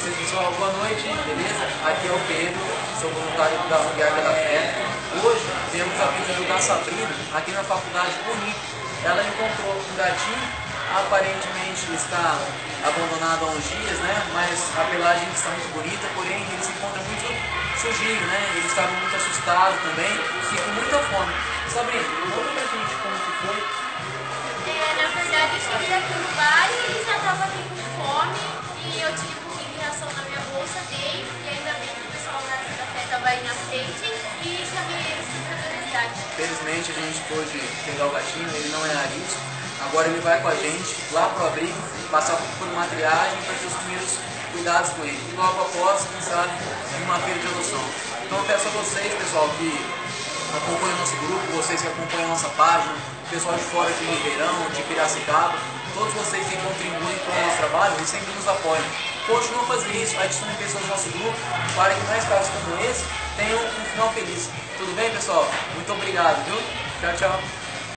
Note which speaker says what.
Speaker 1: vocês, pessoal. Boa noite, beleza? Aqui é o Pedro, sou voluntário da ONG Arca da Fé. Hoje temos a visita da Sabrina aqui na Faculdade Unip. Ela encontrou um gatinho, aparentemente está abandonado há uns dias, né? Mas a pelagem está muito bonita, porém ele se encontra muito sujinho, né? Ele estava muito assustado também e com muita fome. Sabrina, conta pra gente como que foi.
Speaker 2: Na verdade, eu cheguei aqui no bar e ele já estava aqui com fome e eu tive comida e ração na minha bolsa dele e ainda bem que o pessoal da Arca da Fé estava aí na frente e chamei eles para a necessidade.
Speaker 1: Felizmente a gente pôde pegar o gatinho, ele não é arisco. Agora ele vai com a gente lá pro abrigo, passar por uma triagem para ter os primeiros cuidados com ele. E logo após, quem sabe, uma feira de adoção. Então eu peço a vocês, pessoal, que acompanham o nosso grupo, vocês que acompanham a nossa página, o pessoal de fora de Ribeirão, de Piracicaba, todos vocês que contribuem com o nosso trabalho e sempre nos apoiam. Continuem a fazer isso, adicionem pessoas ao nosso grupo para que mais casos como esse tenham um final feliz. Tudo bem, pessoal? Muito obrigado, viu? Tchau, tchau.